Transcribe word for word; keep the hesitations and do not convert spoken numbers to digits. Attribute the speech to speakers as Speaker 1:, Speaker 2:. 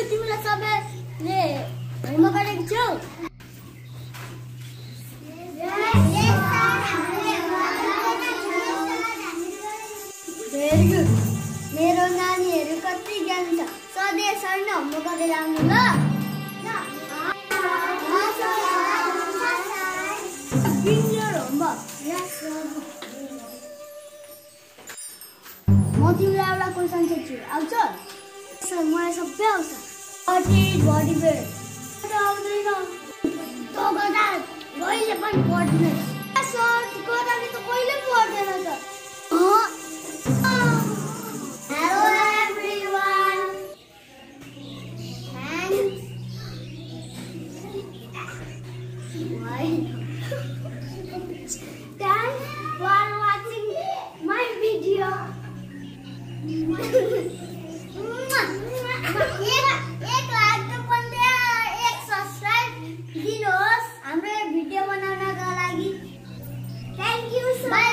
Speaker 1: तिमीलाई सबैले होमवर्क गरेको छौ? Very good. मेरो नानीहरू कति ज्ञान छ। सधैँ सरले होमवर्क गरेर आउनु ल। Bring your homework. Yes, sir. म तिमीलाई एउटा क्वेसन सोध्छु, आउँछ? सर मलाई सबै आउँछ। What is body weight? आउँदैन। तो गर्दा कहिले पनि पढ्दैन। सर गर्दाखेरि त कहिले पढ्दैन त। Hello everyone. Thanks for watching my video. एक लाइक पनि एक सब्स्क्राइब दिनुहोस् हाम्रो भिडियो बनाउनका लागि। Thank you so much.